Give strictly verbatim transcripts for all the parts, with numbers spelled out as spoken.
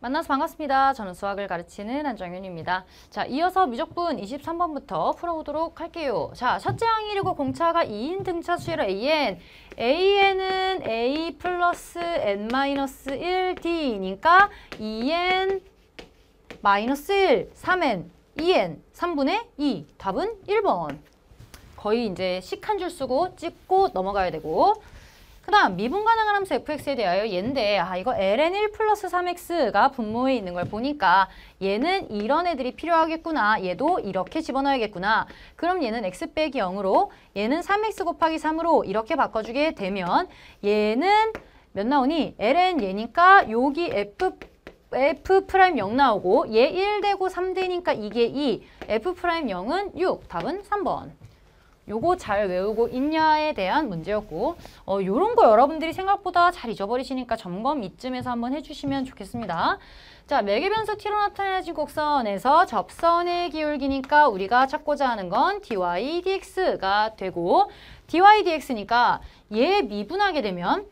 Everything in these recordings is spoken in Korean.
만나서 반갑습니다. 저는 수학을 가르치는 한정윤입니다. 자, 이어서 미적분 이십삼 번부터 풀어보도록 할게요. 자, 첫째 항이리고 공차가 이인 등차 수열 에이엔. 에이엔은 A 플러스 N 마이너스 일 D니까 이엔 마이너스 일, 삼엔, 이엔, 삼분의 이. 답은 일 번. 거의 이제 식 한 줄 쓰고 찍고 넘어가야 되고. 그 다음 미분 가능한 함수 fx에 대하여 얘인데 아 이거 엘엔 일 플러스 삼 엑스가 분모에 있는 걸 보니까 얘는 이런 애들이 필요하겠구나. 얘도 이렇게 집어넣어야겠구나. 그럼 얘는 x 빼기 영으로 얘는 삼 엑스 곱하기 삼으로 이렇게 바꿔주게 되면 얘는 몇 나오니? 엘엔 얘니까 여기 f f 프라임 영 나오고 얘 일 되고 삼 되니까 이게 이, f 프라임 영은 육. 답은 삼 번. 요거 잘 외우고 있냐에 대한 문제였고 어, 요런 거 여러분들이 생각보다 잘 잊어버리시니까 점검 이쯤에서 한번 해주시면 좋겠습니다. 자, 매개변수 t로 나타내진 곡선에서 접선의 기울기니까 우리가 찾고자 하는 건 dy dx가 되고 dy dx니까 얘 미분하게 되면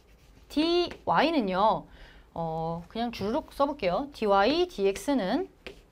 dy는요 어, 그냥 주르륵 써볼게요. dy dx는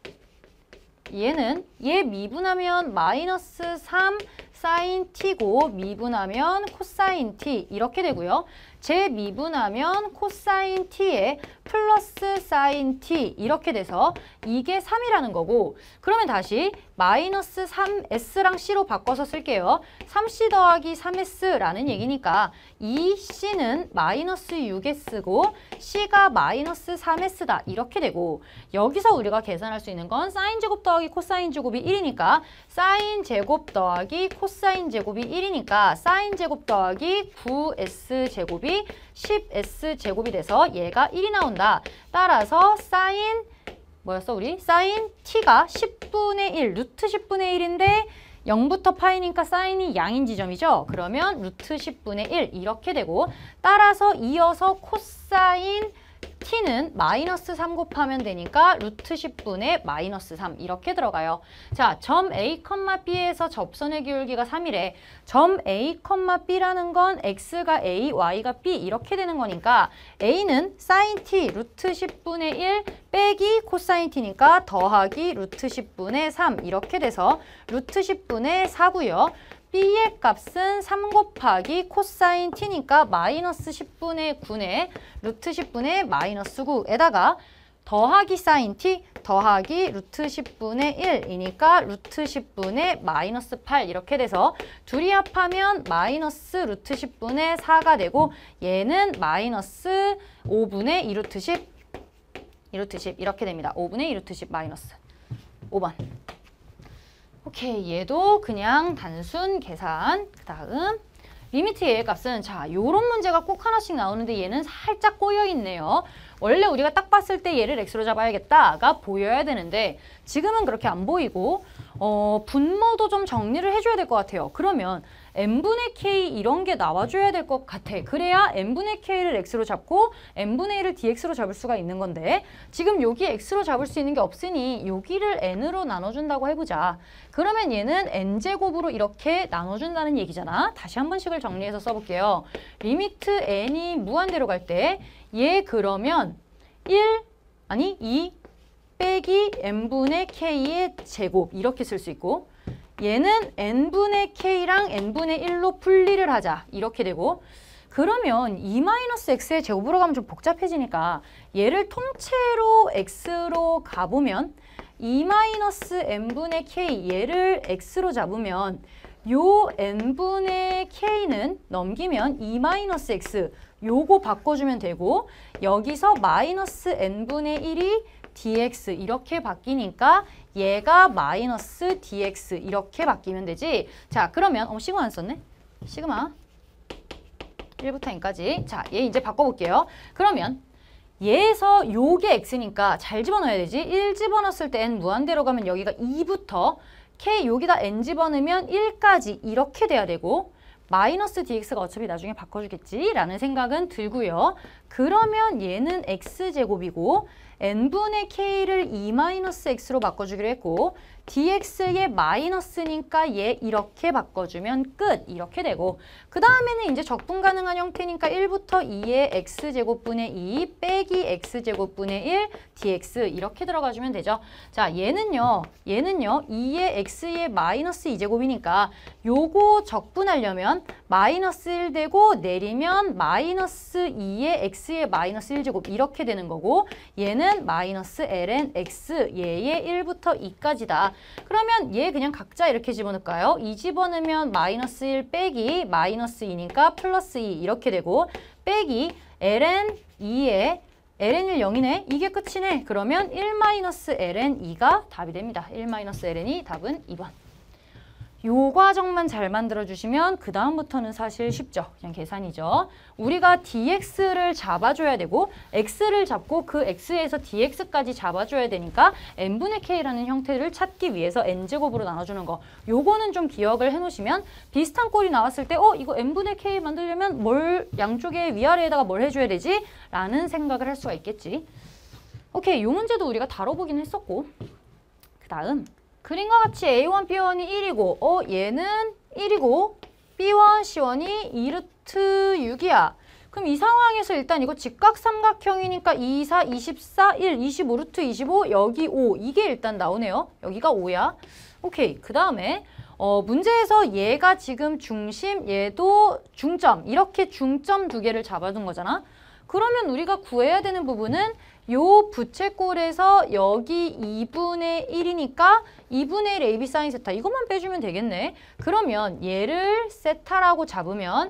얘는 얘 미분하면 마이너스 삼 사인 t고 미분하면 코사인 t 이렇게 되고요. 재미분하면 코사인 t에 플러스 사인 t 이렇게 돼서 이게 삼이라는 거고 그러면 다시 마이너스 삼 에스랑 c로 바꿔서 쓸게요. 삼 씨 더하기 삼 에스라는 얘기니까 이 c는 마이너스 육 에스고 c가 마이너스 삼 에스다 이렇게 되고 여기서 우리가 계산할 수 있는 건 사인 제곱 더하기 코사인 제곱이 일이니까 사인 제곱 더하기 코사인 제곱이 일이니까 사인 제곱 더하기 구 에스 제곱이 십 에스 제곱이 돼서 얘가 일이 나온다. 따라서 사인 뭐였어 우리? 사인 t가 십분의 일, 루트 십분의 일인데 영부터 파이니까 사인이 양인 지점이죠. 그러면 루트 십분의 일 이렇게 되고 따라서 이어서 코사인 t는 마이너스 삼 곱하면 되니까 루트 십분의 마이너스 삼 이렇게 들어가요. 자, 점 A, B에서 접선의 기울기가 삼이래. 점 A, B라는 건 x가 A, y가 B 이렇게 되는 거니까 A는 sin t 루트 십분의 일 빼기 코사인 t니까 더하기 루트 십분의 삼 이렇게 돼서 루트 십분의 사고요. B의 값은 삼 곱하기 코사인 t니까 마이너스 십분의 구네 루트 십분의 마이너스 구에다가 더하기 사인 t 더하기 루트 십분의 일이니까 루트 십분의 마이너스 팔 이렇게 돼서 둘이 합하면 마이너스 루트 십분의 사가 되고 얘는 마이너스 오분의 이 루트 십 이 루트 십 이렇게 됩니다. 오분의 이 루트 십 마이너스 오 번. 오케이, 얘도 그냥 단순 계산. 그 다음 리미트 얘의 값은 자, 요런 문제가 꼭 하나씩 나오는데 얘는 살짝 꼬여있네요. 원래 우리가 딱 봤을 때 얘를 x로 잡아야겠다가 보여야 되는데 지금은 그렇게 안 보이고 어, 분모도 좀 정리를 해줘야 될 것 같아요. 그러면 n분의 k 이런 게 나와줘야 될 것 같아. 그래야 n분의 k를 x로 잡고 n분의 일을 dx로 잡을 수가 있는 건데 지금 여기 x로 잡을 수 있는 게 없으니 여기를 n으로 나눠준다고 해보자. 그러면 얘는 n제곱으로 이렇게 나눠준다는 얘기잖아. 다시 한 번씩을 정리해서 써볼게요. 리미트 n이 무한대로 갈 때 얘 그러면 일 아니 이 빼기 n분의 k의 제곱 이렇게 쓸 수 있고 얘는 n분의 k랑 n분의 일로 분리를 하자 이렇게 되고 그러면 이 마이너스 x의 제곱으로 가면 좀 복잡해지니까 얘를 통째로 x로 가보면 이 마이너스 n분의 k 얘를 x로 잡으면 요 n분의 k는 넘기면 이 마이너스 x 요거 바꿔주면 되고 여기서 마이너스 n분의 일이 dx 이렇게 바뀌니까 얘가 마이너스 dx 이렇게 바뀌면 되지. 자, 그러면 어 시그마 안 썼네? 시그마 일부터 n까지. 자, 얘 이제 바꿔볼게요. 그러면 얘에서 요게 x니까 잘 집어넣어야 되지. 일 집어넣었을 때 n 무한대로 가면 여기가 이부터 k 여기다 n 집어넣으면 일까지 이렇게 돼야 되고 마이너스 dx가 어차피 나중에 바꿔주겠지 라는 생각은 들고요. 그러면 얘는 x제곱이고 n분의 k를 이 마이너스 x로 바꿔주기로 했고 dx의 마이너스니까 얘 이렇게 바꿔주면 끝. 이렇게 되고 그 다음에는 이제 적분 가능한 형태니까 일부터 이의 x제곱분의 이 빼기 x제곱분의 일 dx 이렇게 들어가주면 되죠. 자, 얘는요. 얘는요. 이의 x의 마이너스 이 제곱이니까 요거 적분하려면 마이너스 일 되고 내리면 마이너스 이의 x의 마이너스 일 제곱 이렇게 되는 거고 얘는 마이너스 ln x 얘의 일부터 이까지다. 그러면 얘 그냥 각자 이렇게 집어넣을까요? 이 집어넣으면 마이너스 일 빼기 마이너스 이니까 플러스 이 이렇게 되고 빼기 ln 이에 ln 일 영이네. 이게 끝이네. 그러면 일 마이너스 ln 이가 답이 됩니다. 일 마이너스 ln 이 답은 이 번. 요 과정만 잘 만들어주시면 그 다음부터는 사실 쉽죠. 그냥 계산이죠. 우리가 dx를 잡아줘야 되고 x를 잡고 그 x에서 dx까지 잡아줘야 되니까 n분의 k라는 형태를 찾기 위해서 n제곱으로 나눠주는 거. 요거는 좀 기억을 해놓으시면 비슷한 꼴이 나왔을 때 어? 이거 n분의 k 만들려면 뭘 양쪽에 위아래에다가 뭘 해줘야 되지? 라는 생각을 할 수가 있겠지. 오케이, 요 문제도 우리가 다뤄보긴 했었고 그 다음 그림과 같이 에이 원, 비 원이 일이고 어 얘는 일이고 비 원, 씨 원이 이 루트 육이야. 그럼 이 상황에서 일단 이거 직각삼각형이니까 이, 사, 이십사, 일, 이십오 루트 이십오 여기 오 이게 일단 나오네요. 여기가 오야. 오케이. 그 다음에 어, 문제에서 얘가 지금 중심, 얘도 중점 이렇게 중점 두 개를 잡아둔 거잖아. 그러면 우리가 구해야 되는 부분은 요 부채꼴에서 여기 이분의 일이니까 이분의 일 에이비 사인 세타 이것만 빼주면 되겠네. 그러면 얘를 세타라고 잡으면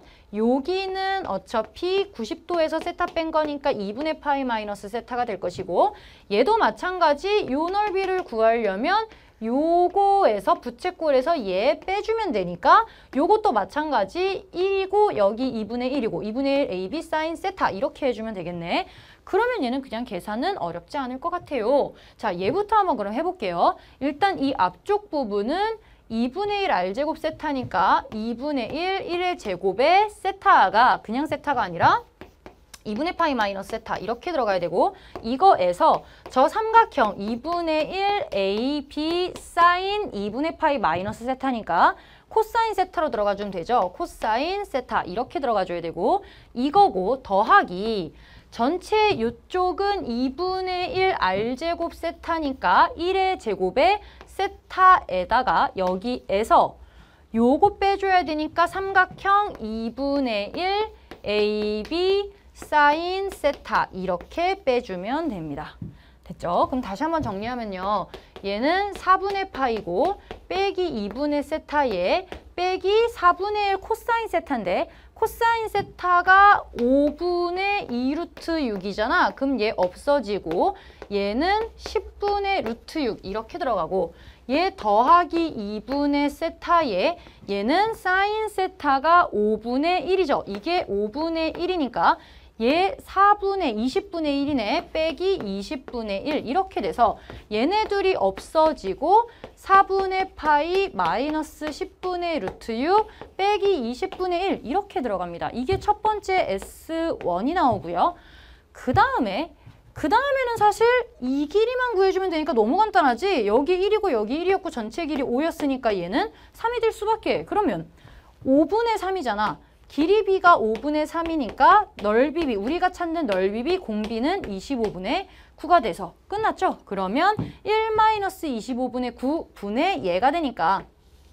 여기는 어차피 구십 도에서 세타 뺀 거니까 이분의 파이 마이너스 세타가 될 것이고 얘도 마찬가지 요 넓이를 구하려면 요거에서 부채꼴에서 얘 빼주면 되니까 요것도 마찬가지 일이고 여기 이분의 일이고 이분의 일 에이비 사인 세타 이렇게 해주면 되겠네. 그러면 얘는 그냥 계산은 어렵지 않을 것 같아요. 자, 얘부터 한번 그럼 해볼게요. 일단 이 앞쪽 부분은 이분의 일 알제곱 세타니까 이분의 일, 일의 제곱에 세타가 그냥 세타가 아니라 이분의 파이 마이너스 세타 이렇게 들어가야 되고 이거에서 저 삼각형 이분의 일 에이비 사인 이분의 파이 마이너스 세타니까 코사인 세타로 들어가주면 되죠. 코사인 세타 이렇게 들어가줘야 되고 이거고 더하기 전체 이쪽은 이분의 일 알제곱 세타니까 일의 제곱에 세타에다가 여기에서 요거 빼줘야 되니까 삼각형 이분의 일 에이비 사인 세타 이렇게 빼주면 됩니다. 됐죠? 그럼 다시 한번 정리하면요. 얘는 사분의 파이고 빼기 이분의 세타에 빼기 사분의 일 코사인 세타인데 코사인 세타가 오분의 이 루트 육이잖아. 그럼 얘 없어지고 얘는 십분의 루트 육 이렇게 들어가고 얘 더하기 이분의 세타에 얘는 사인 세타가 오분의 일이죠. 이게 오분의 일이니까 얘 사분의 이십분의 일이네. 빼기 이십분의 일 이렇게 돼서 얘네들이 없어지고 사분의 파이 마이너스 십분의 루트 육 빼기 이십분의 일 이렇게 들어갑니다. 이게 첫 번째 에스 원이 나오고요. 그 다음에 그 다음에는 사실 이 길이만 구해주면 되니까 너무 간단하지. 여기 일이고 여기 일이었고 전체 길이 오였으니까 얘는 삼이 될 수밖에. 그러면 오분의 삼이잖아. 길이 b가 오분의 삼이니까 넓이 b, 우리가 찾는 넓이 b 공비는 이십오분의 구가 돼서 끝났죠? 그러면 일 마이너스 이십오분의 구분의 얘가 되니까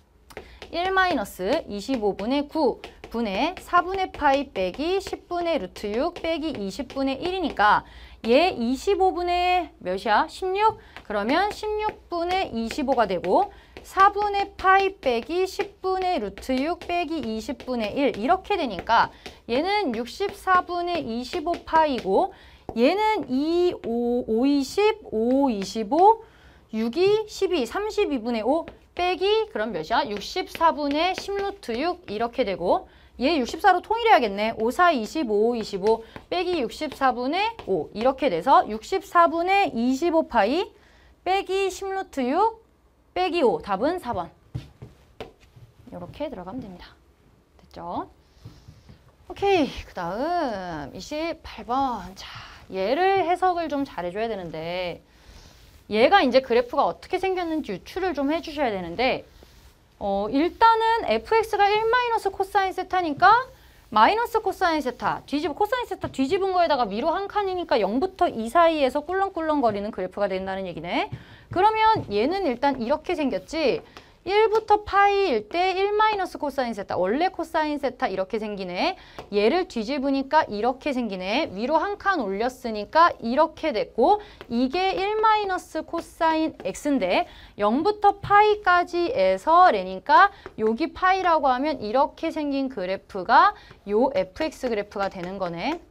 일 마이너스 이십오분의 구분의 사분의 파이 빼기 십분의 루트 육 빼기 이십분의 일이니까 얘 이십오분의 몇이야? 십육? 그러면 십육분의 이십오가 되고 사분의 파이 빼기 십분의 루트 육 빼기 이십분의 일 이렇게 되니까 얘는 육십사분의 이십오 파이고 얘는 이, 오, 오, 이십, 오, 이십오, 육이, 십이, 삼십이분의 오 빼기 그럼 몇이야? 육십사분의 십 루트 육 이렇게 되고 얘 육십사로 통일해야겠네. 오, 사, 이십, 오, 이십오 빼기 육십사분의 오 이렇게 돼서 육십사분의 이십오 파이 빼기 십 루트 육 빼기 오 답은 사 번. 이렇게 들어가면 됩니다. 됐죠? 오케이. 그 다음 이십팔 번. 자, 얘를 해석을 좀 잘해줘야 되는데 얘가 이제 그래프가 어떻게 생겼는지 유추를 좀 해주셔야 되는데 어, 일단은 에프엑스가 일 마이너스 코사인 세타니까 마이너스 코사인 세타 뒤집어 코사인 세타 뒤집은 거에다가 위로 한 칸이니까 영부터 이 사이에서 꿀렁꿀렁거리는 그래프가 된다는 얘기네. 그러면 얘는 일단 이렇게 생겼지. 일부터 파이일 때 일 마이너스 코사인 세타 원래 코사인 세타 이렇게 생기네. 얘를 뒤집으니까 이렇게 생기네. 위로 한 칸 올렸으니까 이렇게 됐고 이게 일 마이너스 코사인 x인데 영부터 파이까지에서 레니까 여기 파이라고 하면 이렇게 생긴 그래프가 요 에프엑스 그래프가 되는 거네.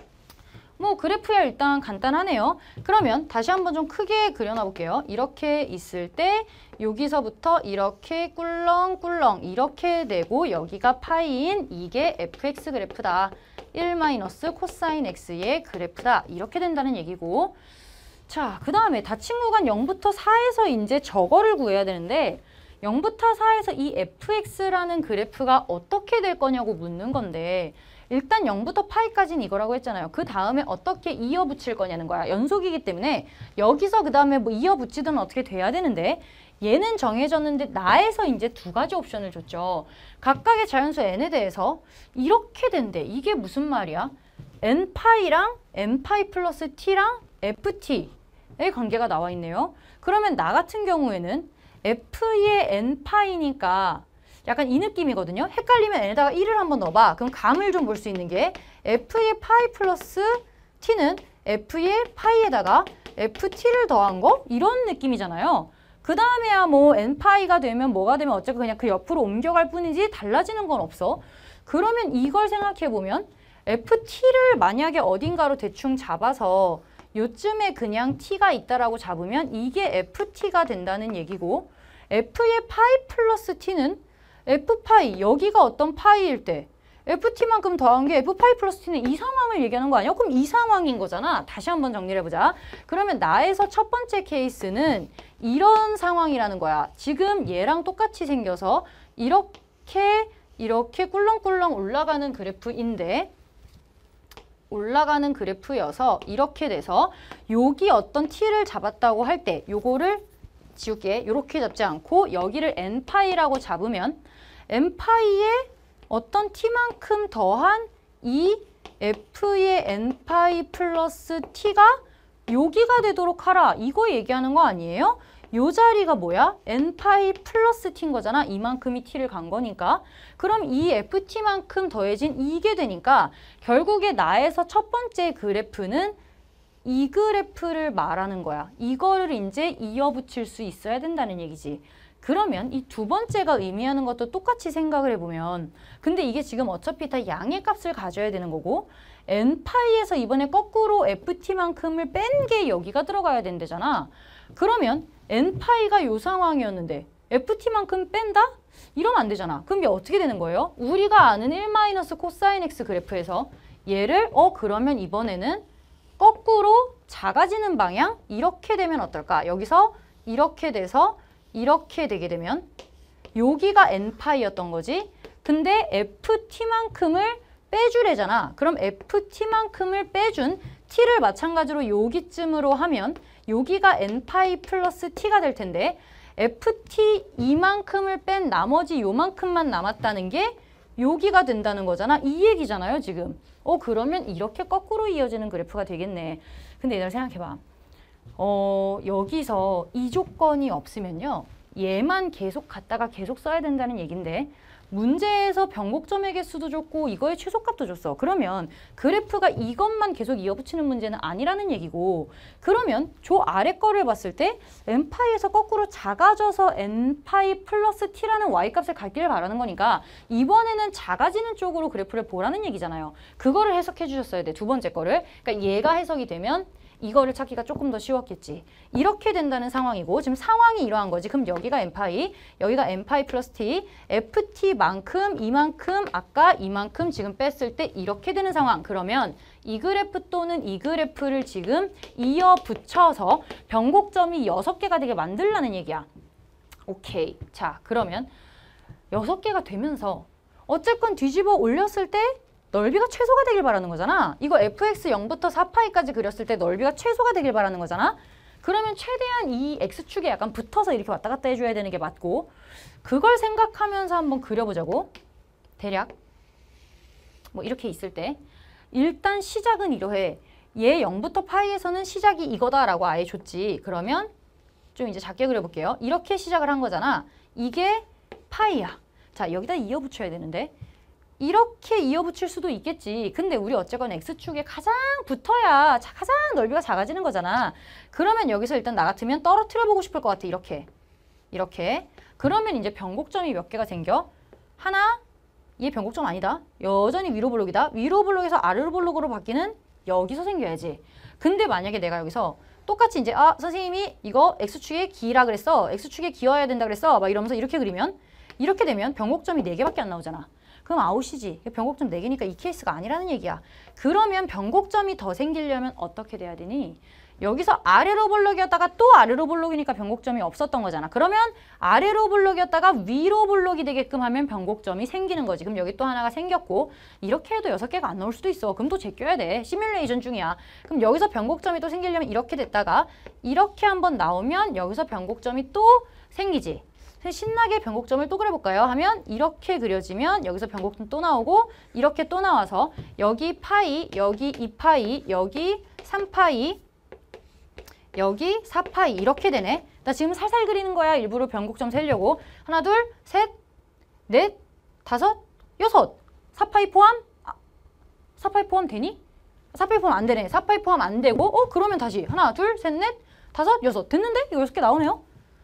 뭐 그래프야 일단 간단하네요. 그러면 다시 한번 좀 크게 그려놔 볼게요. 이렇게 있을 때 여기서부터 이렇게 꿀렁꿀렁 이렇게 되고 여기가 파이인 이게 에프엑스 그래프다. 일 마이너스 코사인 x의 그래프다. 이렇게 된다는 얘기고 자, 그 다음에 닫힌 구간 영부터 사에서 이제 저거를 구해야 되는데 영부터 사에서 이 에프엑스라는 그래프가 어떻게 될 거냐고 묻는 건데 일단 영부터 파이까지는 이거라고 했잖아요. 그 다음에 어떻게 이어붙일 거냐는 거야. 연속이기 때문에 여기서 그 다음에 뭐 이어붙이든 어떻게 돼야 되는데 얘는 정해졌는데 나에서 이제 두 가지 옵션을 줬죠. 각각의 자연수 n에 대해서 이렇게 된대. 이게 무슨 말이야? n파이랑 n파이 플러스 t랑 ft의 관계가 나와 있네요. 그러면 나 같은 경우에는 f의 n파이니까 약간 이 느낌이거든요. 헷갈리면 n에다가 일을 한번 넣어봐. 그럼 감을 좀 볼 수 있는 게 f의 파이 플러스 t는 f의 파이에다가 ft를 더한 거? 이런 느낌이잖아요. 그 다음에야 뭐 n파이가 되면 뭐가 되면 어쨌든 그냥 그 옆으로 옮겨갈 뿐이지 달라지는 건 없어. 그러면 이걸 생각해보면 ft를 만약에 어딘가로 대충 잡아서 요쯤에 그냥 t가 있다라고 잡으면 이게 ft가 된다는 얘기고 f의 파이 플러스 t는 f파이, 여기가 어떤 파이일 때 ft만큼 더한 게 f파이 플러스 t는 이 상황을 얘기하는 거 아니야? 그럼 이 상황인 거잖아. 다시 한번 정리를 해보자. 그러면 나에서 첫 번째 케이스는 이런 상황이라는 거야. 지금 얘랑 똑같이 생겨서 이렇게 이렇게 꿀렁꿀렁 올라가는 그래프인데 올라가는 그래프여서 이렇게 돼서 여기 어떤 t를 잡았다고 할 때 요거를 지울게. 이렇게 잡지 않고 여기를 n파이라고 잡으면 n파이에 어떤 t만큼 더한 이 f의 n파이 플러스 t가 여기가 되도록 하라. 이거 얘기하는 거 아니에요? 요 자리가 뭐야? n파이 플러스 t인 거잖아. 이만큼이 t를 간 거니까. 그럼 이 ft만큼 더해진 이게 되니까 결국에 나에서 첫 번째 그래프는 이 그래프를 말하는 거야. 이거를 이제 이어붙일 수 있어야 된다는 얘기지. 그러면 이 두 번째가 의미하는 것도 똑같이 생각을 해보면 근데 이게 지금 어차피 다 양의 값을 가져야 되는 거고 n파이에서 이번에 거꾸로 ft만큼을 뺀 게 여기가 들어가야 된대잖아. 그러면 n파이가 요 상황이었는데 ft만큼 뺀다? 이러면 안 되잖아. 그럼 이게 어떻게 되는 거예요? 우리가 아는 일 마이너스 코사인 x 그래프에서 얘를 어 그러면 이번에는 거꾸로 작아지는 방향? 이렇게 되면 어떨까? 여기서 이렇게 돼서 이렇게 되게 되면 여기가 n파이였던 거지. 근데 ft만큼을 빼주래잖아. 그럼 ft만큼을 빼준 t를 마찬가지로 여기쯤으로 하면 여기가 n파이 플러스 t가 될 텐데 ft 이만큼을 뺀 나머지 요만큼만 남았다는 게 여기가 된다는 거잖아. 이 얘기잖아요, 지금. 어, 그러면 이렇게 거꾸로 이어지는 그래프가 되겠네. 근데 얘들 생각해봐. 어, 여기서 이 조건이 없으면요. 얘만 계속 갖다가 계속 써야 된다는 얘긴데 문제에서 변곡점의 개수도 줬고 이거의 최소값도 줬어. 그러면 그래프가 이것만 계속 이어붙이는 문제는 아니라는 얘기고 그러면 저 아래 거를 봤을 때 n파이에서 거꾸로 작아져서 n파이 플러스 t라는 y값을 갖기를 바라는 거니까 이번에는 작아지는 쪽으로 그래프를 보라는 얘기잖아요. 그거를 해석해 주셨어야 돼. 두 번째 거를. 그러니까 얘가 해석이 되면 이거를 찾기가 조금 더 쉬웠겠지. 이렇게 된다는 상황이고 지금 상황이 이러한 거지. 그럼 여기가 n파이, 여기가 n파이 플러스 t, ft만큼 이만큼 아까 이만큼 지금 뺐을 때 이렇게 되는 상황. 그러면 이 그래프 또는 이 그래프를 지금 이어 붙여서 변곡점이 여섯 개가 되게 만들라는 얘기야. 오케이. 자, 그러면 여섯 개가 되면서 어쨌건 뒤집어 올렸을 때 넓이가 최소가 되길 바라는 거잖아. 이거 에프엑스 영부터 사 파이까지 그렸을 때 넓이가 최소가 되길 바라는 거잖아. 그러면 최대한 이 x축에 약간 붙어서 이렇게 왔다 갔다 해줘야 되는 게 맞고, 그걸 생각하면서 한번 그려보자고. 대략 뭐 이렇게 있을 때 일단 시작은 이러해. 얘 영부터 파이에서는 시작이 이거다라고 아예 줬지. 그러면 좀 이제 작게 그려볼게요. 이렇게 시작을 한 거잖아. 이게 파이야. 자, 여기다 이어 붙여야 되는데 이렇게 이어 붙일 수도 있겠지. 근데 우리 어쨌거나 x축에 가장 붙어야 가장 넓이가 작아지는 거잖아. 그러면 여기서 일단 나 같으면 떨어뜨려 보고 싶을 것 같아. 이렇게. 이렇게. 그러면 이제 변곡점이 몇 개가 생겨? 하나, 얘 변곡점 아니다. 여전히 위로 블록이다. 위로 블록에서 아래로 블록으로 바뀌는 여기서 생겨야지. 근데 만약에 내가 여기서 똑같이 이제 아 선생님이 이거 x축에 기라 그랬어. x축에 기어야 된다 그랬어. 막 이러면서 이렇게 그리면 이렇게 되면 변곡점이 네 개밖에 안 나오잖아. 그럼 아웃이지. 변곡점 네 개니까 이 케이스가 아니라는 얘기야. 그러면 변곡점이 더 생기려면 어떻게 돼야 되니? 여기서 아래로 블록이었다가 또 아래로 블록이니까 변곡점이 없었던 거잖아. 그러면 아래로 블록이었다가 위로 블록이 되게끔 하면 변곡점이 생기는 거지. 그럼 여기 또 하나가 생겼고 이렇게 해도 여섯 개가 안 나올 수도 있어. 그럼 또 제껴야 돼. 시뮬레이션 중이야. 그럼 여기서 변곡점이 또 생기려면 이렇게 됐다가 이렇게 한번 나오면 여기서 변곡점이 또 생기지. 신나게 변곡점을 또 그려볼까요? 하면 이렇게 그려지면 여기서 변곡점 또 나오고 이렇게 또 나와서 여기 파이, 여기 이 파이, 여기 삼 파이, 여기 사 파이 이렇게 되네. 나 지금 살살 그리는 거야. 일부러 변곡점 세려고. 하나, 둘, 셋, 넷, 다섯, 여섯. 사 파이 포함? 아, 사 파이 포함 되니? 사 파이 포함 안 되네. 사 파이 포함 안 되고 어 그러면 다시 하나, 둘, 셋, 넷, 다섯, 여섯. 됐는데? 이거 여섯 개 나오네요.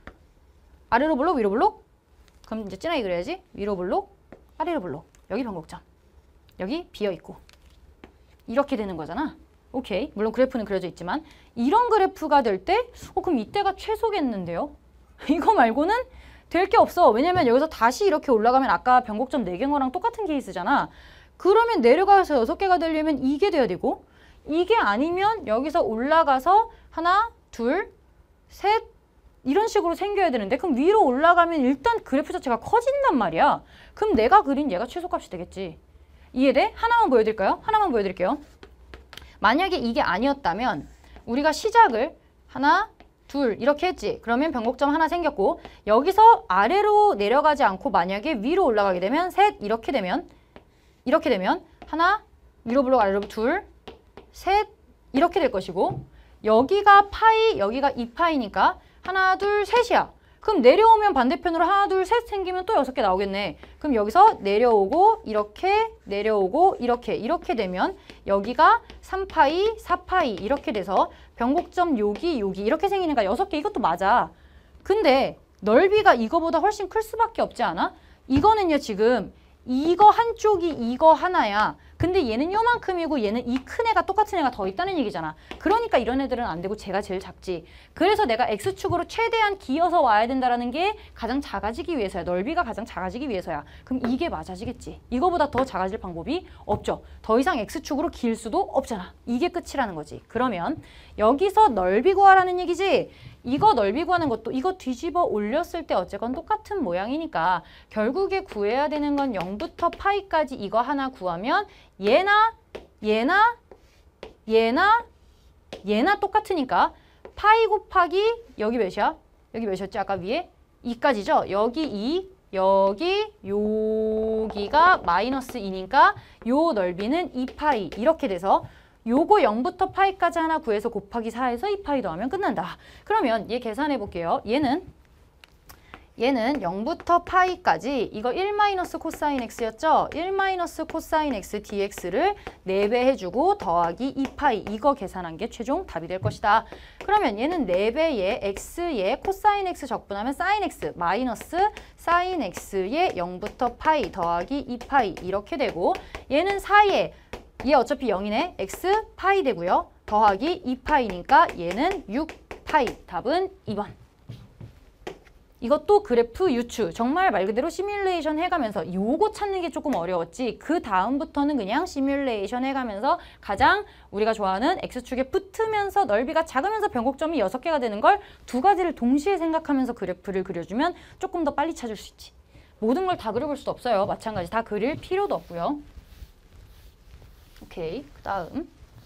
아래로 블록, 위로 블록. 그럼 이제 진하게 그려야지. 위로 블록, 아래로 블록. 여기 변곡점. 여기 비어있고. 이렇게 되는 거잖아. 오케이. 물론 그래프는 그려져 있지만 이런 그래프가 될 때 어, 그럼 이때가 최소겠는데요? 이거 말고는 될 게 없어. 왜냐면 여기서 다시 이렇게 올라가면 아까 변곡점 네 개인 거랑 똑같은 케이스잖아. 그러면 내려가서 여섯 개가 되려면 이게 돼야 되고 이게 아니면 여기서 올라가서 하나, 둘, 셋 이런 식으로 생겨야 되는데 그럼 위로 올라가면 일단 그래프 자체가 커진단 말이야. 그럼 내가 그린 얘가 최소값이 되겠지. 이해돼? 하나만 보여드릴까요? 하나만 보여드릴게요. 만약에 이게 아니었다면 우리가 시작을 하나, 둘 이렇게 했지. 그러면 변곡점 하나 생겼고 여기서 아래로 내려가지 않고 만약에 위로 올라가게 되면 셋 이렇게 되면 이렇게 되면 하나, 위로 블록 아래로 둘, 셋 이렇게 될 것이고 여기가 파이, 여기가 이 파이니까 하나, 둘, 셋이야. 그럼 내려오면 반대편으로 하나, 둘, 셋 생기면 또 여섯 개 나오겠네. 그럼 여기서 내려오고 이렇게 내려오고 이렇게 이렇게 되면 여기가 삼 파이, 사 파이 이렇게 돼서 변곡점 여기 여기 이렇게 생기니까 여섯 개 이것도 맞아. 근데 넓이가 이거보다 훨씬 클 수밖에 없지 않아? 이거는요 지금 이거 한쪽이 이거 하나야. 근데 얘는 요만큼이고 얘는 이 큰 애가 똑같은 애가 더 있다는 얘기잖아. 그러니까 이런 애들은 안 되고 쟤가 제일 작지. 그래서 내가 X축으로 최대한 기어서 와야 된다는 게 가장 작아지기 위해서야. 넓이가 가장 작아지기 위해서야. 그럼 이게 맞아지겠지. 이거보다 더 작아질 방법이 없죠. 더 이상 X축으로 길 수도 없잖아. 이게 끝이라는 거지. 그러면 여기서 넓이 구하라는 얘기지. 이거 넓이 구하는 것도 이거 뒤집어 올렸을 때 어쨌건 똑같은 모양이니까 결국에 구해야 되는 건 영부터 파이까지 이거 하나 구하면 얘나 얘나 얘나 얘나 똑같으니까 파이 곱하기 여기 몇이야? 여기 몇이었지? 아까 위에 이까지죠? 여기 이, 여기 여기가 마이너스 이니까 요 넓이는 이 파이 이렇게 돼서 요거 영부터 파이까지 하나 구해서 곱하기 사에서 이 파이 더하면 끝난다. 그러면 얘 계산해 볼게요. 얘는 얘는 영부터 파이까지 이거 일 마이너스 코사인 x였죠? 일 마이너스 코사인 x dx를 네 배 해주고 더하기 이 파이 이거 계산한 게 최종 답이 될 것이다. 그러면 얘는 네 배에 x에 코사인 x 적분하면 사인 x 마이너스 사인 x에 영부터 파이 더하기 이 파이 이렇게 되고 얘는 사에 얘 어차피 영이네. x 파이 되고요. 더하기 이 파이니까 얘는 육 파이. 답은 이 번. 이것도 그래프 유추. 정말 말 그대로 시뮬레이션 해가면서 요거 찾는 게 조금 어려웠지. 그 다음부터는 그냥 시뮬레이션 해가면서 가장 우리가 좋아하는 x축에 붙으면서 넓이가 작으면서 변곡점이 여섯 개가 되는 걸 두 가지를 동시에 생각하면서 그래프를 그려주면 조금 더 빨리 찾을 수 있지. 모든 걸 다 그려볼 수 없어요. 마찬가지 다 그릴 필요도 없고요. 오케이. 그 다음.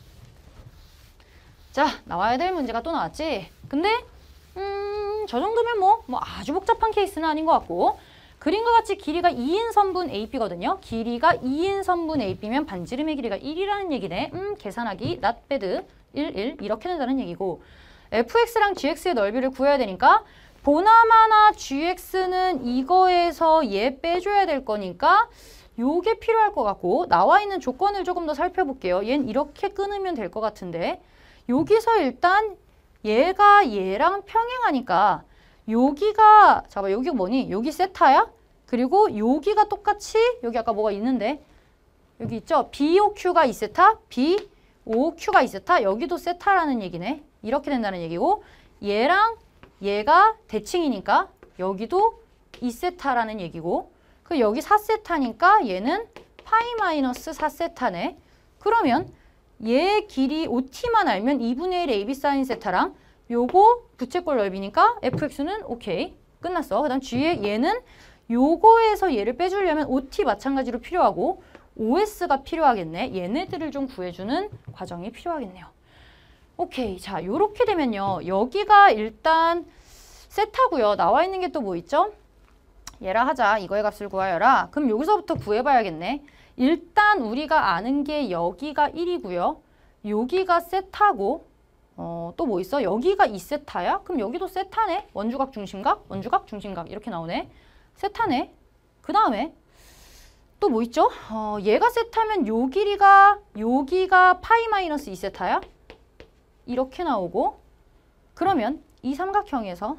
자, 나와야 될 문제가 또 나왔지. 근데 음, 저 정도면 뭐, 뭐 아주 복잡한 케이스는 아닌 것 같고 그림과 같이 길이가 이인 선분 에이피거든요. 길이가 이인 선분 에이피면 반지름의 길이가 일이라는 얘기네. 음, 계산하기 not bad. 일, 일 이렇게 된다는 얘기고 에프엑스랑 지엑스의 넓이를 구해야 되니까 보나마나 지엑스는 이거에서 얘 빼줘야 될 거니까 요게 필요할 것 같고 나와 있는 조건을 조금 더 살펴볼게요. 얘는 이렇게 끊으면 될 것 같은데 여기서 일단 얘가 얘랑 평행하니까 여기가 잠깐만 여기가 뭐니? 여기 세타야? 그리고 여기가 똑같이 여기 아까 뭐가 있는데 여기 있죠? 비오큐가 이 세타, 비오큐가 이 세타 여기도 세타라는 얘기네. 이렇게 된다는 얘기고 얘랑 얘가 대칭이니까 여기도 이 세타라는 얘기고 그 여기 사 세타니까 얘는 파이 마이너스 사 세타네. 그러면 얘 길이 오티만 알면 이분의 일 에이비 사인 세타랑 요거 부채꼴 넓이니까 에프엑스는 오케이. 끝났어. 그 다음 G의 얘는 요거에서 얘를 빼주려면 오티 마찬가지로 필요하고 오에스가 필요하겠네. 얘네들을 좀 구해주는 과정이 필요하겠네요. 오케이. 자, 요렇게 되면요. 여기가 일단 세타고요. 나와 있는 게 또 뭐 있죠? 얘라 하자. 이거의 값을 구하여라. 그럼 여기서부터 구해봐야겠네. 일단 우리가 아는 게 여기가 일이고요. 여기가 세타고 어, 또 뭐 있어? 여기가 이 세타야? 그럼 여기도 세타네? 원주각 중심각? 원주각 중심각 이렇게 나오네. 세타네. 그 다음에 또 뭐 있죠? 어, 얘가 세타면 요 길이가 여기가 파이 마이너스 이 세타야? 이렇게 나오고 그러면 이 삼각형에서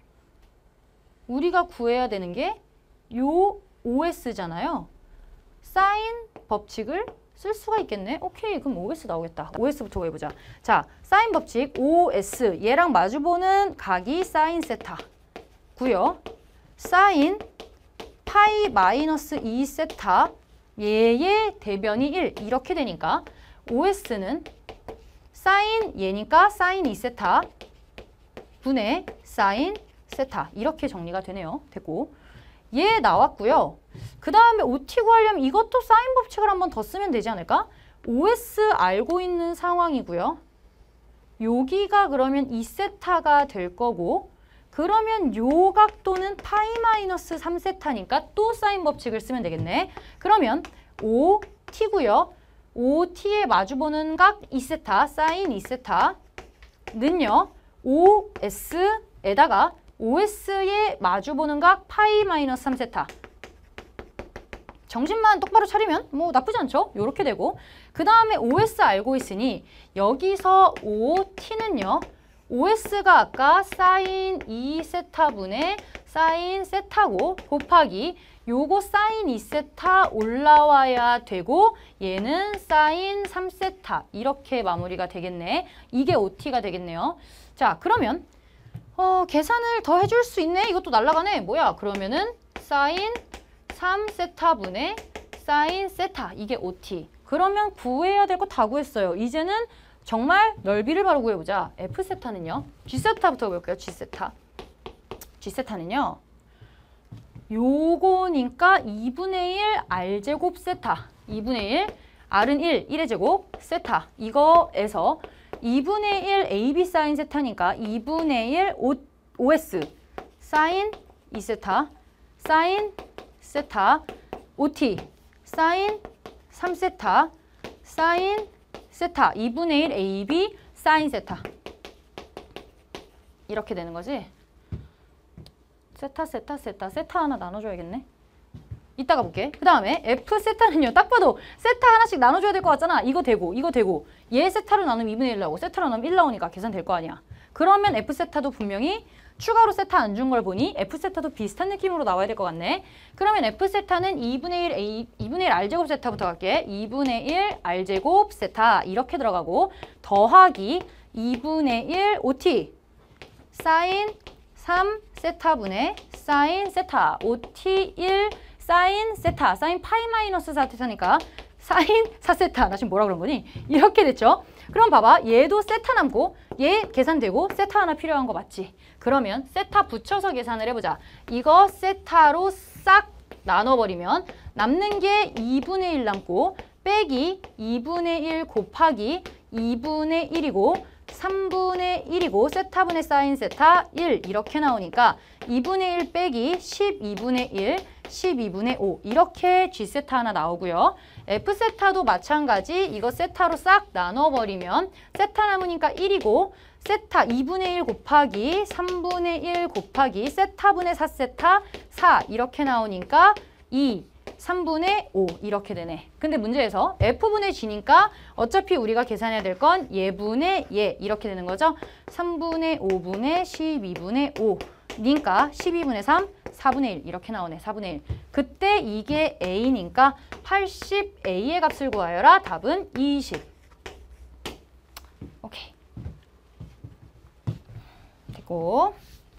우리가 구해야 되는 게 요 오에스잖아요. 사인 법칙을 쓸 수가 있겠네. 오케이. 그럼 오에스 나오겠다. 오에스부터 구해보자. 자, 사인 법칙 오에스. 얘랑 마주보는 각이 사인 세타. 구요. 사인 파이 마이너스 이 세타. 얘의 대변이 일. 이렇게 되니까 오에스는 사인 얘니까 사인 이 세타 분의 사인 세타. 이렇게 정리가 되네요. 됐고. 얘 나왔고요. 그 다음에 오티 구하려면 이것도 사인 법칙을 한번 더 쓰면 되지 않을까? 오에스 알고 있는 상황이고요. 여기가 그러면 이 세타가 될 거고 그러면 요 각도는 파이 마이너스 삼 세타니까 또 사인 법칙을 쓰면 되겠네. 그러면 오티고요. 오티에 마주보는 각 이 세타, 사인 이 세타는요. 오에스에다가 오에스에 마주보는 각 파이 마이너스 삼 세타. 정신만 똑바로 차리면 뭐 나쁘지 않죠? 요렇게 되고 그 다음에 오에스 알고 있으니 여기서 오티는요. 오에스가 아까 사인 이 세타분의 사인 세타고 곱하기 요거 사인 이 세타 올라와야 되고 얘는 사인 삼 세타 이렇게 마무리가 되겠네. 이게 오티가 되겠네요. 자, 그러면 어, 계산을 더 해줄 수 있네? 이것도 날라가네. 뭐야? 그러면은 사인 삼 세타분의 사인 세타. 이게 오티. 그러면 구해야 될 거 다 구했어요. 이제는 정말 넓이를 바로 구해보자. F세타는요. G세타부터 볼게요. G세타. G세타는요. 요거니까 이분의 일 R제곱 세타. 이분의 일 R은 일, 일의 제곱 세타. 이거에서 이분의 일 에이비 사인 세타니까 이분의 일 오, 오에스 사인 이 세타 사인 세타 오티 사인 삼 세타 사인 세타 이분의 일 에이비 사인 세타 이렇게 되는 거지. 세타 세타 세타 세타 하나 나눠줘야겠네. 이따가 볼게. 그 다음에 F 세타는요. 딱 봐도 세타 하나씩 나눠줘야 될 것 같잖아. 이거 되고 이거 되고 얘 세타로 나누면 이분의 일 나오고 세타로 나누면 일 나오니까 계산될 거 아니야. 그러면 F 세타도 분명히 추가로 세타 안 준 걸 보니 F 세타도 비슷한 느낌으로 나와야 될 것 같네. 그러면 F 세타는 이분의 일 A, 이분의 일 R제곱 세타부터 갈게. 이분의 일 R제곱 세타 이렇게 들어가고 더하기 이분의 일 오티 사인 삼 세타분의 사인 세타 오티 일 사인 세타, 사인 파이 마이너스 사 세타니까 사인 사 세타. 나 지금 뭐라 그런 거니? 이렇게 됐죠? 그럼 봐봐. 얘도 세타 남고 얘 계산되고 세타 하나 필요한 거 맞지? 그러면 세타 붙여서 계산을 해보자. 이거 세타로 싹 나눠버리면 남는 게 이분의 일 남고 빼기 이분의 일 곱하기 이분의 일이고 삼분의 일이고 세타분의 사인 세타 일 이렇게 나오니까 이분의 일 빼기 십이분의 일, 십이분의 오 이렇게 G세타 하나 나오고요. F세타도 마찬가지 이거 세타로 싹 나눠버리면 세타 남으니까 일이고 세타 이분의 일 곱하기 삼분의 일 곱하기 세타분의 사 세타 사 이렇게 나오니까 이, 삼분의 오 이렇게 되네. 근데 문제에서 F분의 G니까 어차피 우리가 계산해야 될 건 얘분의 얘 이렇게 되는 거죠. 삼분의 오분의 십이분의 오 니까 십이분의 삼, 사분의 일 이렇게 나오네. 사분의 일. 그때 이게 A니까 팔십 A의 값을 구하여라. 답은 이십. 오케이. 됐고.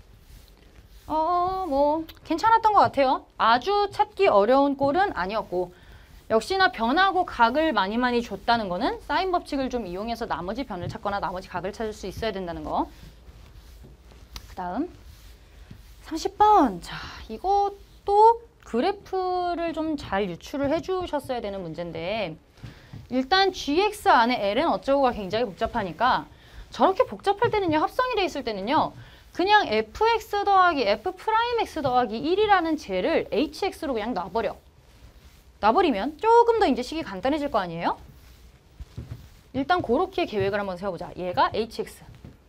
어, 뭐 괜찮았던 것 같아요. 아주 찾기 어려운 꼴은 아니었고 역시나 변하고 각을 많이 많이 줬다는 거는 사인 법칙을 좀 이용해서 나머지 변을 찾거나 나머지 각을 찾을 수 있어야 된다는 거. 그 다음 삼십 번. 자, 이것도 그래프를 좀 잘 유출을 해주셨어야 되는 문제인데 일단 지엑스 안에 엘엔 어쩌고가 굉장히 복잡하니까 저렇게 복잡할 때는요. 합성이 돼 있을 때는요. 그냥 에프엑스 더하기 F'X 더하기 일이라는 쟤를 에이치엑스로 그냥 놔버려. 놔버리면 조금 더 이제 식이 간단해질 거 아니에요? 일단 그렇게 계획을 한번 세워보자. 얘가 에이치엑스.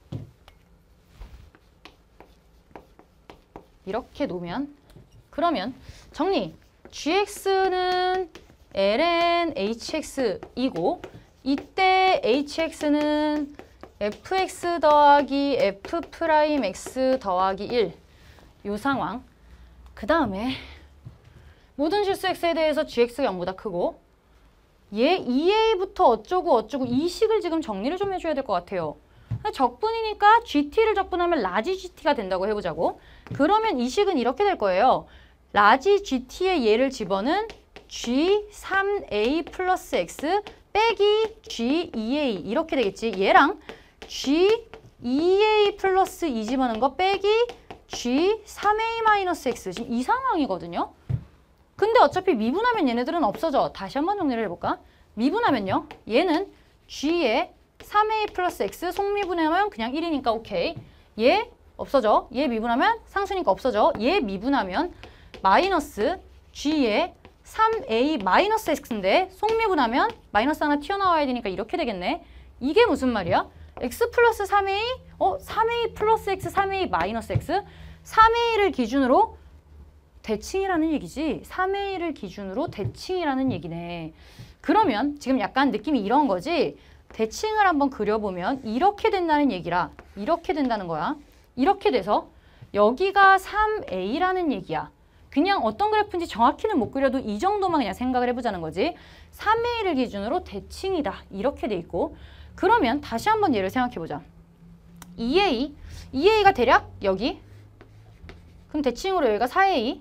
이렇게 놓으면 그러면 정리. 지엑스는 엘엔 에이치엑스이고 이때 에이치엑스는 에프엑스 더하기 F'X 더하기 일 요 상황. 그 다음에 모든 실수 x에 대해서 gx가 영보다 크고 얘 이에이부터 어쩌고 어쩌고 이 식을 지금 정리를 좀 해줘야 될 것 같아요. 적분이니까 gt를 적분하면 라지 gt가 된다고 해보자고. 그러면 이 식은 이렇게 될 거예요. 라지 gt의 얘를 집어는 지 삼 에이 플러스 x 빼기 지 이 에이 이렇게 되겠지. 얘랑 지 이 에이 플러스 이 집어넣은 거 빼기 지 삼 에이 마이너스 x 지금 이 상황이거든요. 근데 어차피 미분하면 얘네들은 없어져. 다시 한번 정리를 해볼까? 미분하면요. 얘는 g에 삼 에이 플러스 x 속미분하면 그냥 일이니까 오케이. 얘 없어져. 얘 미분하면 상수니까 없어져. 얘 미분하면 마이너스 g에 삼 에이 마이너스 x인데 속미분하면 마이너스 하나 튀어나와야 되니까 이렇게 되겠네. 이게 무슨 말이야? x 플러스 삼 에이, 어? 삼 에이 플러스 x, 삼 에이 마이너스 x? 삼 에이를 기준으로 대칭이라는 얘기지. 삼 에이를 기준으로 대칭이라는 얘기네. 그러면 지금 약간 느낌이 이런 거지. 대칭을 한번 그려보면 이렇게 된다는 얘기라. 이렇게 된다는 거야. 이렇게 돼서 여기가 삼 에이라는 얘기야. 그냥 어떤 그래프인지 정확히는 못 그려도 이 정도만 그냥 생각을 해보자는 거지. 삼 에이를 기준으로 대칭이다. 이렇게 돼 있고. 그러면 다시 한번 얘를 생각해보자. 이 에이, 이 에이가 대략 여기. 그럼 대칭으로 여기가 사 에이.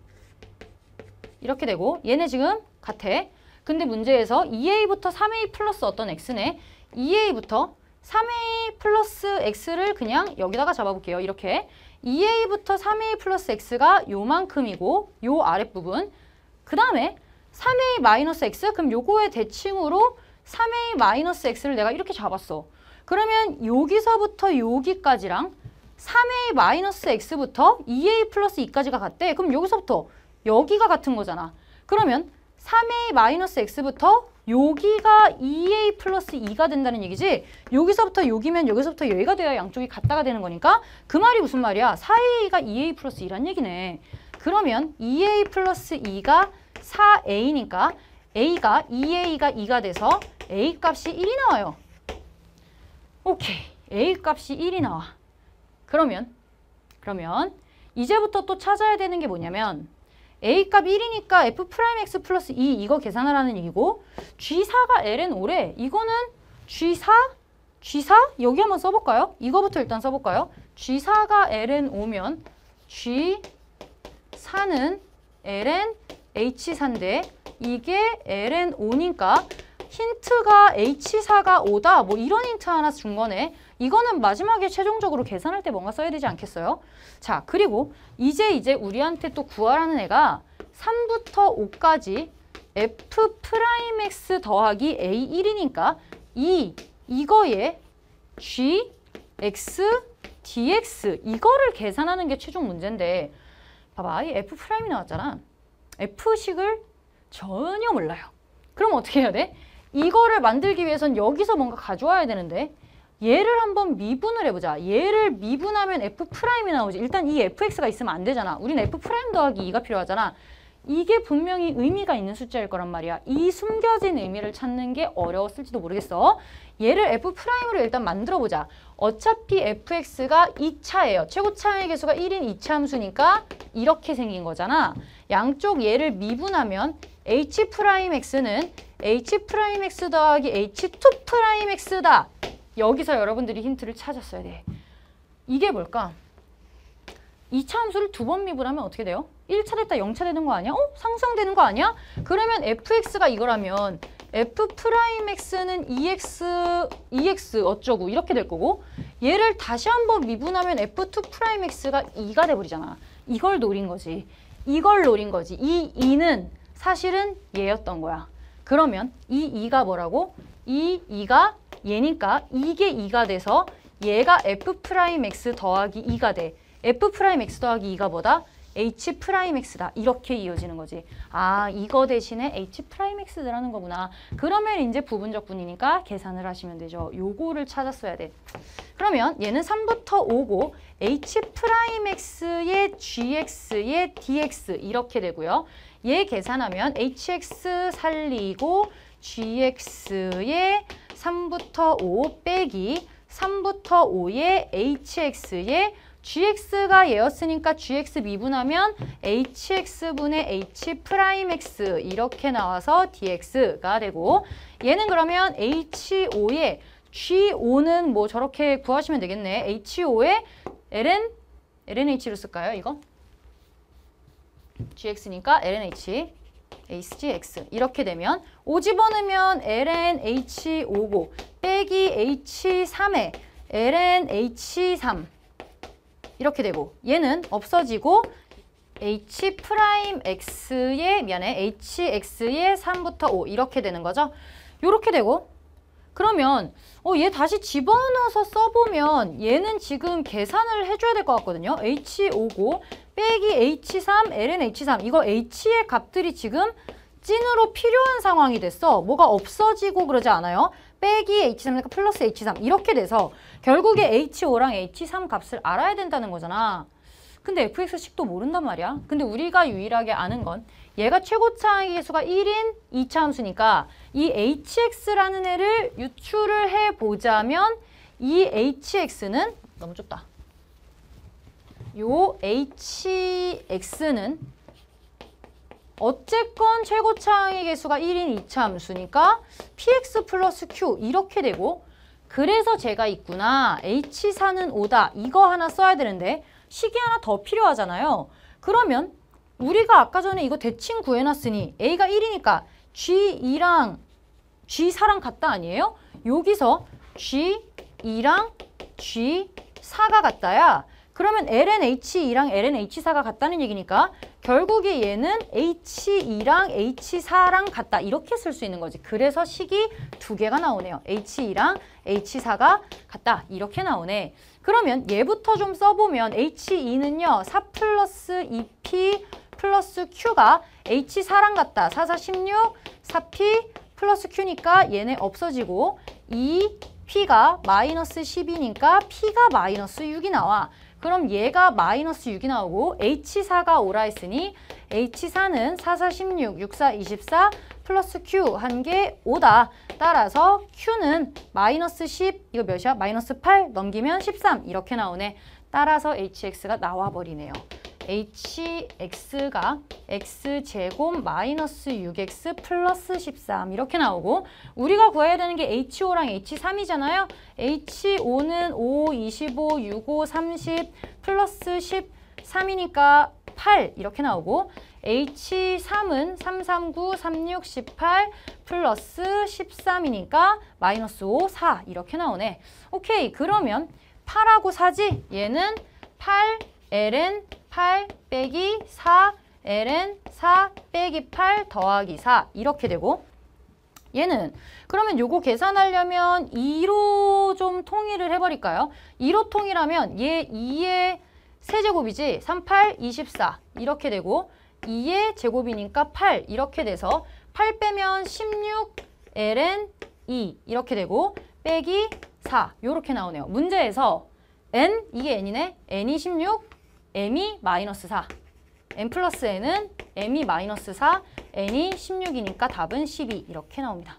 이렇게 되고 얘네 지금 같아. 근데 문제에서 이 에이부터 삼 에이 플러스 어떤 x네. 이 에이부터 삼 에이 플러스 x를 그냥 여기다가 잡아볼게요. 이렇게. 이 에이부터 삼 에이 플러스 x가 요만큼이고 요 아랫부분. 그 다음에 삼 에이 마이너스 x? 그럼 요거의 대칭으로 삼 에이 마이너스 x를 내가 이렇게 잡았어. 그러면 여기서부터 여기까지랑 삼 에이 마이너스 x부터 이 에이 플러스 이까지가 같대. 그럼 여기서부터 여기가 같은 거잖아. 그러면 삼 에이 마이너스 x부터 여기가 이 에이 플러스 이가 된다는 얘기지. 여기서부터 여기면 여기서부터 여기가 돼야 양쪽이 같다가 되는 거니까 그 말이 무슨 말이야? 사 에이가 이 에이 플러스 이란 얘기네. 그러면 이 에이 플러스 이가 사 에이니까 a가 이 에이가 이가 돼서 a 값이 일이 나와요. 오케이. a 값이 일이 나와. 그러면 그러면 이제부터 또 찾아야 되는 게 뭐냐면 a 값 일이니까 F'X 플러스 이 이거 계산하라는 얘기고 지 사가 엘엔 오래. 이거는 지 사? 지 사? 여기 한번 써볼까요? 이거부터 일단 써볼까요? 지 사가 엘엔 오면 지 사는 엘엔 에이치 사인데 이게 엘엔 오니까 힌트가 에이치 사가 오다. 뭐 이런 힌트 하나 준 거네. 이거는 마지막에 최종적으로 계산할 때 뭔가 써야 되지 않겠어요? 자, 그리고 이제 이제 우리한테 또 구하라는 애가 삼부터 오까지 F 프라임 X 더하기 에이 일이니까 이, 이거에 G, X, 디엑스 이거를 계산하는 게 최종 문제인데 봐봐, 이 F 프라임이 나왔잖아. F식을 전혀 몰라요. 그럼 어떻게 해야 돼? 이거를 만들기 위해선 여기서 뭔가 가져와야 되는데 얘를 한번 미분을 해보자. 얘를 미분하면 F 프라임이 나오지. 일단 이 에프엑스가 있으면 안 되잖아. 우린 F 프라임 더하기 이가 필요하잖아. 이게 분명히 의미가 있는 숫자일 거란 말이야. 이 숨겨진 의미를 찾는 게 어려웠을지도 모르겠어. 얘를 F 프라임으로 일단 만들어보자. 어차피 에프엑스가 이 차예요. 최고차의 개수가 일인 이 차 함수니까 이렇게 생긴 거잖아. 양쪽 얘를 미분하면 H 프라임 X는 H 프라임 X 더하기 에이치 투 프라임 X다. 여기서 여러분들이 힌트를 찾았어야 돼. 이게 뭘까? 이 차 함수를 두 번 미분하면 어떻게 돼요? 일 차 됐다 영 차 되는 거 아니야? 어? 상승되는 거 아니야? 그러면 에프엑스가 이거라면 F 프라임 X는 이엑스, 이엑스 어쩌고 이렇게 될 거고 얘를 다시 한번 미분하면 에프 투 프라임 X가 이가 돼버리잖아. 이걸 노린 거지. 이걸 노린 거지. 이 이는 사실은 얘였던 거야. 그러면 이 이가 뭐라고? 이 이가 얘니까 이게 이가 돼서 얘가 F 프라임 X 더하기 이가 돼. F 프라임 X 더하기 이가 뭐다? H 프라임 X다. 이렇게 이어지는 거지. 아, 이거 대신에 H 프라임 X라는 거구나. 그러면 이제 부분적 분이니까 계산을 하시면 되죠. 요거를 찾았어야 돼. 그러면 얘는 삼부터 오고 H 프라임 X의 Gx의 디엑스 이렇게 되고요. 얘 계산하면 에이치엑스 살리고 Gx의 삼부터 오 빼기 삼부터 오의 에이치엑스의 Gx가 얘였으니까 Gx 미분하면 에이치엑스분의 H 프라임 X 이렇게 나와서 디엑스가 되고 얘는 그러면 에이치 오의 지 오는 뭐 저렇게 구하시면 되겠네. 에이치 오의 ln, lnh로 쓸까요, 이거? Gx니까 lnh, hgx 이렇게 되면 오 집어넣으면 lnh 오고 빼기 에이치 삼에 lnh 삼 이렇게 되고 얘는 없어지고 H 프라임 X의 미안해 hx의 삼부터 오 이렇게 되는 거죠. 요렇게 되고 그러면 어, 얘 다시 집어넣어서 써보면 얘는 지금 계산을 해줘야 될 것 같거든요. H 오고 빼기 에이치 삼, lnh 삼 이거 H의 값들이 지금 찐으로 필요한 상황이 됐어. 뭐가 없어지고 그러지 않아요? 빼기 에이치 삼이니까 플러스 에이치 삼 이렇게 돼서 결국에 에이치 오랑 에이치 삼 값을 알아야 된다는 거잖아. 근데 에프엑스식도 모른단 말이야. 근데 우리가 유일하게 아는 건 얘가 최고차의 개수가 일인 이 차 함수니까 이 에이치엑스라는 애를 유출을 해보자면 이 에이치엑스는 너무 좁다. 요 에이치엑스는 어쨌건 최고차의 개수가 일인 이 차 함수니까 px 플러스 q 이렇게 되고 그래서 제가 있구나. 에이치 사는 오다. 이거 하나 써야 되는데 식이 하나 더 필요하잖아요. 그러면 우리가 아까 전에 이거 대칭 구해놨으니 a가 일이니까 지 이랑 지 사랑 같다 아니에요? 여기서 지 이랑 지 사가 같다야. 그러면 엘엔에이치 이랑 엘엔에이치 사가 같다는 얘기니까 결국에 얘는 에이치 이랑 에이치 사랑 같다. 이렇게 쓸 수 있는 거지. 그래서 식이 두 개가 나오네요. 에이치 이랑 에이치 사가 같다. 이렇게 나오네. 그러면 얘부터 좀 써보면 에이치 이는요. 사 플러스 이 피 플러스 Q가 에이치 사랑 같다. 사, 사, 십육, 사 피 플러스 Q니까 얘네 없어지고 이 P가 마이너스 십이니까 P가 마이너스 육이 나와. 그럼 얘가 마이너스 육이 나오고 에이치 사가 오라 했으니 에이치 사는 사, 사, 십육, 육, 사, 이십사 플러스 Q 한 개 오다. 따라서 Q는 마이너스 십, 이거 몇이야? 마이너스 팔 넘기면 십삼 이렇게 나오네. 따라서 에이치엑스가 나와버리네요. 에이치엑스가 x제곱 마이너스 육 엑스 플러스 십삼 이렇게 나오고 우리가 구해야 되는 게 에이치 오랑 에이치 삼이잖아요. 에이치 오는 오, 이십오, 육십오, 삼십 플러스 십삼이니까 팔 이렇게 나오고 에이치 삼은 삼, 삼십구, 삼십육, 십팔 플러스 십삼이니까 마이너스 오, 사 이렇게 나오네. 오케이, 그러면 팔하고 사지? 얘는 팔, ln 팔 빼기 사 엘엔 사 빼기 팔 더하기 사 이렇게 되고 얘는 그러면 요거 계산하려면 이로 좀 통일을 해버릴까요? 이로 통일하면 얘 이의 세제곱이지 삼, 팔, 이십사 이렇게 되고 이의 제곱이니까 팔 이렇게 돼서 팔 빼면 십육, 엘엔 이 이렇게 되고 빼기 사 이렇게 나오네요. 문제에서 n, 이게 n이네. n이 십육, m이 마이너스 사. n 플러스 n은 m이 마이너스 사, n이 십육이니까 답은 십이 이렇게 나옵니다.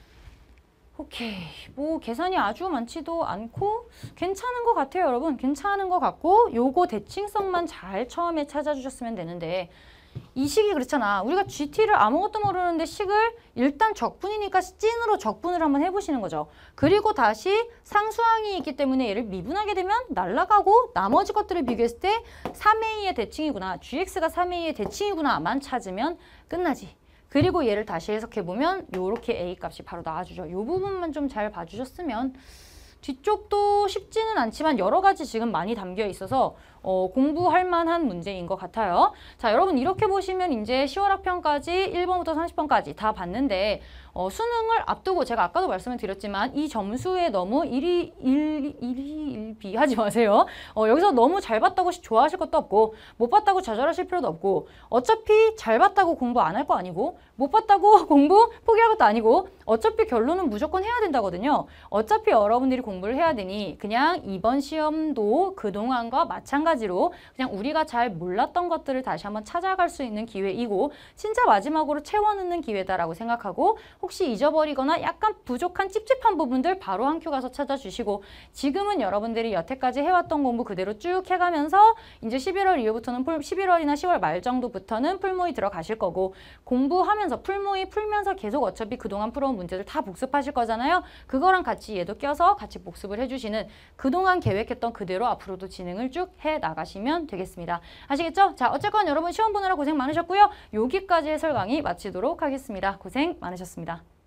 오케이. 뭐 계산이 아주 많지도 않고 괜찮은 것 같아요, 여러분. 괜찮은 것 같고 요거 대칭성만 잘 처음에 찾아주셨으면 되는데 이 식이 그렇잖아. 우리가 지티를 아무것도 모르는데 식을 일단 적분이니까 찐으로 적분을 한번 해보시는 거죠. 그리고 다시 상수항이 있기 때문에 얘를 미분하게 되면 날아가고 나머지 것들을 비교했을 때 삼 에이의 대칭이구나. 지엑스가 삼 에이의 대칭이구나만 찾으면 끝나지. 그리고 얘를 다시 해석해보면 요렇게 A 값이 바로 나와주죠. 이 부분만 좀 잘 봐주셨으면 뒤쪽도 쉽지는 않지만 여러 가지 지금 많이 담겨 있어서 어, 공부할 만한 문제인 것 같아요. 자, 여러분 이렇게 보시면 이제 시월 학평까지 일 번부터 삼십 번까지 다 봤는데 어, 수능을 앞두고 제가 아까도 말씀을 드렸지만 이 점수에 너무 일이 일, 일이 일비하지 마세요. 어, 여기서 너무 잘 봤다고 좋아하실 것도 없고 못 봤다고 좌절하실 필요도 없고 어차피 잘 봤다고 공부 안 할 거 아니고 못 봤다고 공부 포기할 것도 아니고 어차피 결론은 무조건 해야 된다거든요. 어차피 여러분들이 공부를 해야 되니 그냥 이번 시험도 그동안과 마찬가지로 그냥 우리가 잘 몰랐던 것들을 다시 한번 찾아갈 수 있는 기회이고 진짜 마지막으로 채워넣는 기회다라고 생각하고 혹시 잊어버리거나 약간 부족한 찝찝한 부분들 바로 한 큐 가서 찾아주시고 지금은 여러분들이 여태까지 해왔던 공부 그대로 쭉 해가면서 이제 십일월 이후부터는 풀, 십일월이나 시월 말 정도부터는 풀모의 들어가실 거고 공부하면서 풀모의 풀면서 계속 어차피 그동안 풀어온 문제들 다 복습하실 거잖아요. 그거랑 같이 얘도 껴서 같이 복습을 해주시는 그동안 계획했던 그대로 앞으로도 진행을 쭉 해 나가시면 되겠습니다. 아시겠죠? 자, 어쨌건 여러분 시험 보느라 고생 많으셨고요. 여기까지 해설 강의 마치도록 하겠습니다. 고생 많으셨습니다.